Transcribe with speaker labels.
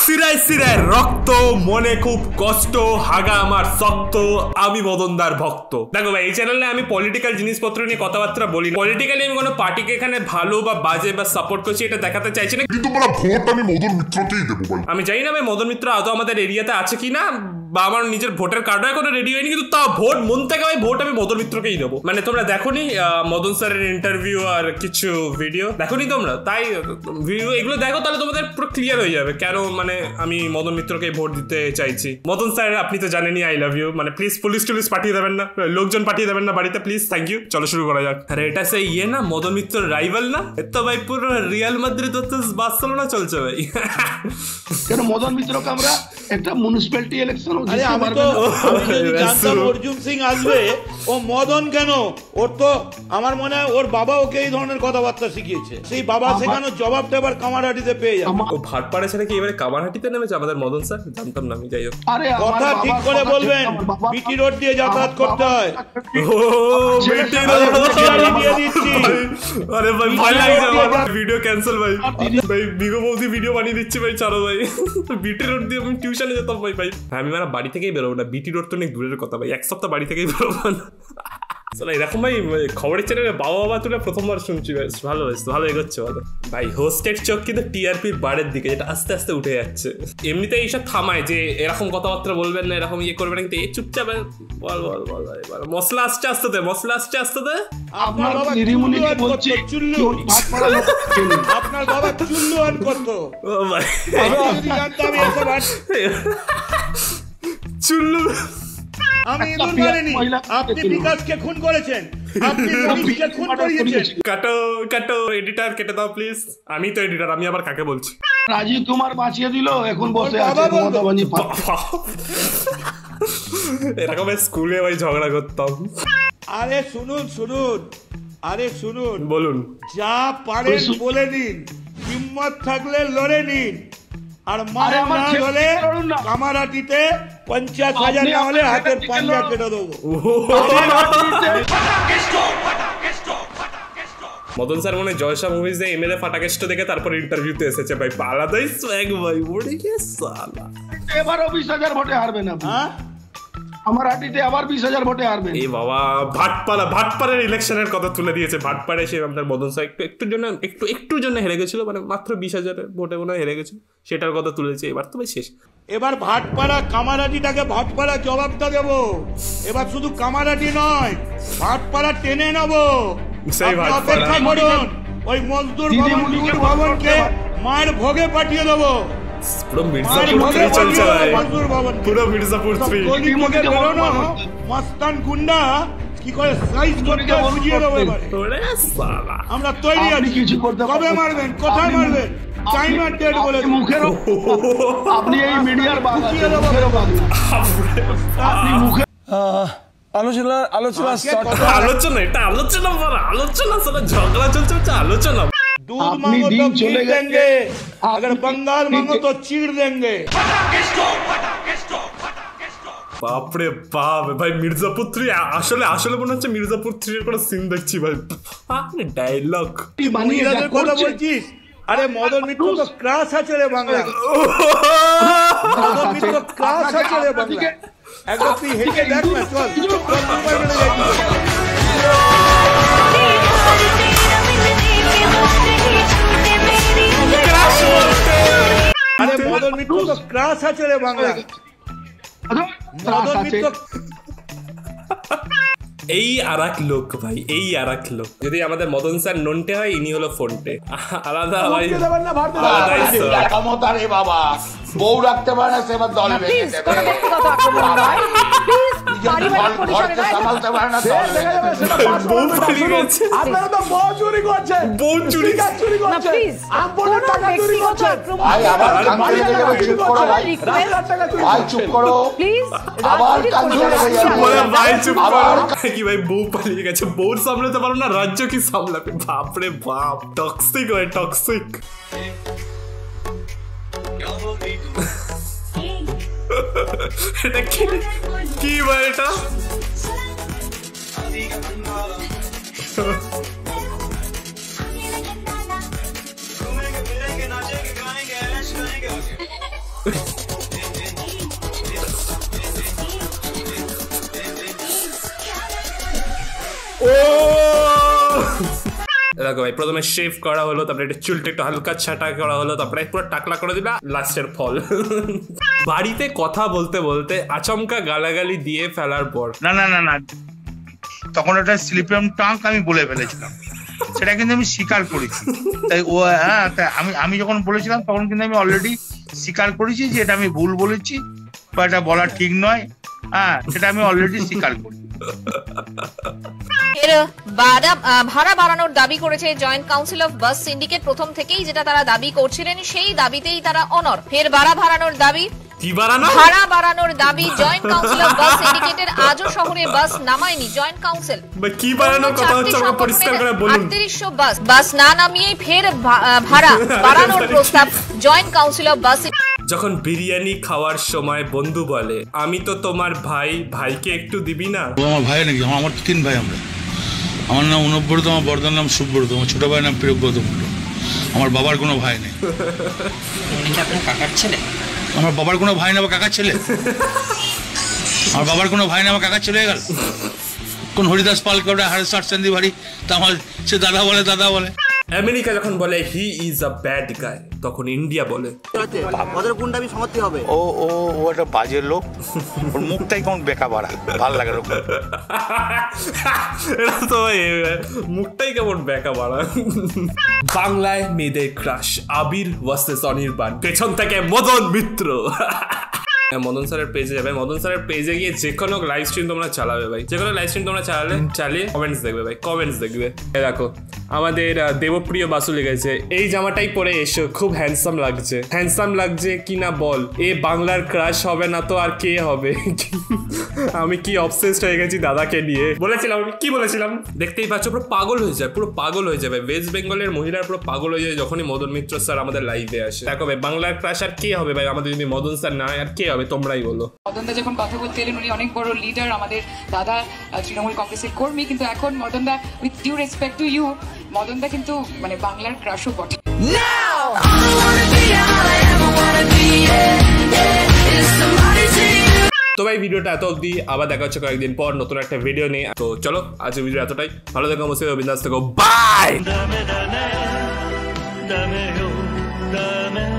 Speaker 1: সিরায় সিরায় রক্ত, মনে খুব কষ্ট, হাগা আমার শক্ত, আমি মদনদার ভক্ত। দেখো ভাই, এই চ্যানেলে আমি পলিটিক্যাল জিনিসপত্র নিয়ে কথাবার্তা বলি না। পলিটিক্যালি আমি কোনো পার্টিকে এখানে ভালো বা বাজে বা সাপোর্ট করছি এটা দেখাতে চাইছি না,
Speaker 2: কিন্তু বলা ভোট আমি মদন মিত্রকেই দেবো ভাই।
Speaker 1: আমি জানি না ভাই মদন মিত্র আদৌ আমাদের এরিয়াতে আছে কিনা, বা আমার নিজের ভোটের কার্ডও এখনো রেডি হয়নি, কিন্তু তাও ভোট মন থেকে ভাই ভোট আমি মদন মিত্রকেই দেবো। মানে তোমরা দেখোনি মদন স্যারের ইন্টারভিউ আর কিছু ভিডিও দেখোনি তোমরা? তাই ভিডিও এগুলো দেখো, তাহলে তোমাদের পুরো ক্লিয়ার হয়ে যাবে কেন মানে আমি মদন মিত্রকে ভোট দিতে চাইছি। মদন স্যার আপনি তো জানেনই আই লাভ ইউ। মানে প্লিজ পুলিশ টুলিশ পাঠিয়ে দেবেন না, লোকজন পাঠিয়ে দেবেন না বাড়িতে প্লিজ, থ্যাংক ইউ। চলো শুরু করা যাক। আরে এটা সেই না মদন মিত্র রাইভাল না, তো ভাই পুরো রিয়াল মাদ্রিদ ভার্সেস বার্সেলোনা চলছে ভাই।
Speaker 3: কেন মদন মিত্রকে আমরা একটা মিউনিসিপ্যালিটি ইলেকশন
Speaker 4: জানতাম অর্জুন সিং আসবে, ও মদন কেন? ওর তো আমার মনে হয় ওর বাবা ওকে এই ধরনের কথাবার্তা শিখিয়েছে, সেই বাবা শেখানোর জবাবটা এবার কামারহাটিতে পেয়ে যাবে।
Speaker 1: ও ভাটপাড়া ছেড়ে কি এবারে কামারহাটিতে নেমেছে আমাদের মদন স্যার? জানতাম না আমি, যাই হোক।
Speaker 4: কথা ঠিক করে বলবেন, বিটি রোড দিয়ে যাতায়াত করতে হয়।
Speaker 1: আরে ভাই ভয় লাগছে আমার, ভিডিও ক্যান্সেল ভাই। ভাই বিগো বৌদি ভিডিও বানিয়ে দিচ্ছে ভাই, ছাড়ো ভাই। বিটি রোড দিয়ে আমি টিউশনে যেতাম ভাই। ভাই আমি মানে বাড়ি থেকেই বেরোবো না, বিটি রোড তো অনেক দূরের কথা ভাই, এক সপ্তাহ বাড়ি থেকেই বেরোবো না। এরকম ভাই খবরের চ্যানেলে বাবা বাবা তুলে প্রথমবার শুনছি, বেশ ভালো হয়েছে, ভালো এগোচ্ছে ভালো ভাই। হোস্টের চোখ কিন্তু টিআরপি বারের দিকে, যেটা আস্তে আস্তে উঠে যাচ্ছে। এমনিতে এইসব থামায় যে এরকম কথাবার্তা বলবেন না, এরকম ইয়ে করবেন না, কিন্তু এই চুপচাপ বল বল বল ভাই, মশলা আসছে আসতে দে, মশলা আসছে আসতে দে।
Speaker 4: আপনার বাবা নিরিমুনিকে বলছে চুল্লু, আপনার বাবা চুল্লু অন করতো।
Speaker 1: ও ভাই
Speaker 4: যদি জানতাম এসব
Speaker 1: চুল্লু।
Speaker 4: আমি বলিনি, আপনি বিকাশকে খুন করেছেন, আপনি পুলিশকে খুন করিয়েছেন।
Speaker 1: কাটো কাটো, এডিটর কেটে দাও প্লিজ। আমি তো এডিটর, আমি আবার কাকে বলছি?
Speaker 3: রাজীব কুমার বাঁচিয়ে দিল, এখন বসে আছে মমতা বানি।
Speaker 1: এরকম স্কুলে ভাই ঝগড়া করতাম।
Speaker 4: আরে শুনুন শুনুন, আরে শুনুন,
Speaker 1: বলুন। যা
Speaker 4: পারেন বলে নিন, হিম্মত থাকলে লড়ে নিন, আর মারা না হলে কামারহাটিতে 50,000 না হলে হাতের পাঞ্জা কেটে দেবো।
Speaker 1: মদন স্যার মনে জয়সা মুভিজ এ এমএলএ ফাটাকেষ্ট দেখে তারপর ইন্টারভিউতে এসেছে ভাই, আলাদাই সোয়াগ ভাই। ওরে কি সালা,
Speaker 3: এবারও 20,000 ভোটে হারবে না। হ্যাঁ আমার হাটিতে আবার 20,000 ভোটে হারবে।
Speaker 1: এই বাবা ভাটপাড়ার ইলেকশনের কথা তুলে দিয়েছে। ভাটপাড়ায় সে আমাদের মদন স্যার একটুর জন্য হেরে গেছিল, মানে মাত্র 20,000 ভোটে মনে হয় হেরে গেছিল, সেটার কথা তুলেছে। এবার তো ভাই শেষ,
Speaker 4: এবার ভাটপাড়া কামারহাটিটাকে ভাটপাড়া জবাবটা দেবো। এবার শুধু কামারহাটি নয়, ভাটপাড়া টেনে নেবো।
Speaker 1: সেই
Speaker 4: অপেক্ষা করুন, ওই মজদুর ভবনকে মায়ের ভোগে পাঠিয়ে দেবো।
Speaker 1: পুরো মির্জাপুর 3 চলছে ভাই, পুরো মির্জাপুর 3।
Speaker 4: মস্তান গুন্ডা কি করে সাইজ করতে বুঝিয়ে দেবো এবারে। আমরা তৈরি আছি, কবে মারবেন, কোথায় মারবেন, টাইম আর ডেট বলে
Speaker 3: মুখের আপনি এই মিডিয়ার বুঝিয়ে দেবো। আপনি মুখে
Speaker 1: আলোচনা এটা আলোচনা বড় আলোচনা, সারা ঝগড়া চলছে, আলোচনা।
Speaker 4: दूध मांगो तो खीर देंगे, अगर बंगाल मांगो तो चीर देंगे।
Speaker 1: বাপরে বাপ ভাই, মির্জাপুর 3 আসলে মনে হচ্ছে মির্জাপুর 3 এর কোনো সিন দেখছি ভাই। আপনি ডায়লগ
Speaker 4: বানিয়ে কথা বলছিস? আরে মদন মিত্র তো ক্রাশ আছে রে বাংলা, মদন মিত্র ক্রাশ আছে রে বাংলা। একবার তুই হেঁটে দেখ না, চল মোবাইলে যাই। আরে মদন মিত্র তো ক্রাশ আছে রে বাংলা, মদন মিত্র।
Speaker 1: এই আরেক লোক ভাই, এই আরেক লোক। যদি আমাদের মদন স্যার নন্টে হয়, ইনি হলো ফোনটে। আলাদা ভাই,
Speaker 5: ক্ষমতা রে বাবা, বউ রাখতে পারে না, সেবার দল ভেঙে দেবে। সামালতে পারে না,
Speaker 3: আপনারা তো বউ চুরি করছেন,
Speaker 1: বউ চুরি
Speaker 3: করছেন, আমপনের টাকা চুরি করছেন।
Speaker 5: ভাই আবার কান চুরি হয়ে যাবে, চুপ করো ভাই, ভাই চুপ করো, আবার কান চুরি হয়ে যাবে
Speaker 1: ভাই, চুপ করো। কি ভাই বউ পালিয়ে গেছে, বউ সামলাতে পারো না, রাজ্য কি সামলাবে? বাপরে বাপ, টক্সিক হয় টক্সিক। এটা কি ভাই এটা? দেখো ভাই, প্রথমে শেভ করা হলো, তারপরে একটা চুলটা একটু হালকা ছাটা করা হলো, তারপরে পুরো টাকলা করে দিলা, লাস্টের ফল। বাড়িতে কথা বলতে বলতে আচমকা গালাগালি দিয়ে ফেলার পর
Speaker 4: না না না না, তখন ওটা স্লিপ টাঙ্ক আমি বলে ফেলেছিলাম, সেটা কিন্তু আমি স্বীকার করেছি। তাই ও হ্যাঁ, আমি যখন বলেছিলাম তখন কিন্তু আমি অলরেডি স্বীকার করেছি যে এটা আমি ভুল বলেছি বা এটা বলা ঠিক নয়। হ্যাঁ, সেটা আমি অলরেডি স্বীকার করি।
Speaker 6: ভাড়া বাড়ানোর দাবি করেছে joint council of bus syndicate. প্রথম থেকেই যেটা তারা দাবি করছিলেন সেই দাবিতেই তারা অনর। ফের ভাড়া বাড়ানোর দাবি, ভাড়া বাড়ানোর দাবি জয়েন্ট কাউন্সিল অফ বাস সিন্ডিকেটের। আজও শহরে বাস নামায়নি জয়েন্ট কাউন্সিল।
Speaker 1: কি বাড়ানোর কথা হচ্ছে পরিষ্কার করে বলুন।
Speaker 6: 3800 বাস না নামিয়ে ফের ভাড়া বাড়ানোর প্রস্তাব জয়েন্ট কাউন্সিল অফ বাস।
Speaker 1: যখন বিরিয়ানি খাওয়ার সময় বন্ধু বলে আমি তো তোমার ভাই, ভাইকে একটু দিবি না?
Speaker 7: আমার ভাই নাকি? আমার 3 ভাই আমরা। আমার নাম অনুব্রত, আমার বড়দার নাম সুব্রত, আমার ছোট ভাইয়ের নাম প্রিয়ব্রত মণ্ডল। আমার বাবার কোনো ভাই নেই।
Speaker 8: আপনার কাকার ছেলে?
Speaker 7: আমার বাবার কোনো ভাই না, কাকার ছেলে? আমার বাবার কোনো ভাই না, আমার কাকার ছেলে হয়ে গেল? কোন হরিদাস পালকে ওটা হারেসার চান্দি ভারী, তা আমার সে দাদা বলে, দাদা বলে।
Speaker 1: আমেরিকা যখন বলে হি ইজ আ ব্যাড গাই, তখন ইন্ডিয়া বলে
Speaker 8: ওদের কোনটা আমি সমর্থী হবে?
Speaker 4: ও ও ও একটা বাজে লোক, ওর মুখটাই কেমন বেকা বাড়া, ভাল লাগে লোক।
Speaker 1: এটা তো মুখটাই কেমন বেকা বাড়া। বাংলায় মেয়েদের ক্রাশ, আবির ভার্সেস অনির্বাণ, পেছন থেকে মদন মিত্র। মদন স্যারের পেজে যাবে, মদন স্যারের পেজে গিয়ে যে কোনো লাইভ স্ট্রিম তোমরা চালাবে ভাই, যে কোনো লাইভ স্ট্রিম তোমরা চালিয়ে কমেন্টস দেখবে ভাই, কমেন্টস দেখবে। দেখো আমাদের দেবপ্রিয় বাসু লিখেছে এই জামাটাই পরে এসো, খুব হ্যান্ডসাম লাগছে। হ্যান্ডসাম লাগছে কি না বল, এ বাংলার ক্রাশ হবে না তো আর কে হবে? আমি কি অবসেসড হয়ে গেছি দাদাকে নিয়ে। বলেছিলাম, আমি কি বলেছিলাম? দেখতেই পাচ্ছ পুরো পাগল হয়ে যায়, পুরো পাগল হয়ে যাবে। ওয়েস্ট বেঙ্গলের মহিলার পুরো পাগল হয়ে যায় যখনই মদন মিত্র স্যার আমাদের লাইভে আসে। দেখো ভাই, বাংলার ক্রাশ আর কে হবে ভাই আমাদের যদি মদন স্যার না হয়, আর কে হবে? তোমরাই বলো।
Speaker 9: মদনদা যখন কথা বলতে এলেন, উনি অনেক বড় লিডার, আমাদের দাদা তৃণমূল কংগ্রেসের কর্মী, কিন্তু এখন মদনদা, with due respect to you, মদনদা কিন্তু মানে বাংলার ক্রাশও বটে।
Speaker 1: তো ভাই ভিডিওটা এত অবধি, আবার দেখা হচ্ছে কয়েকদিন পর নতুন একটা ভিডিও নিয়ে। তো চলো আজকের ভিডিও এতটাই। ভালো থেকো, অবশ্যই বিন্দাস থেকো, বাই।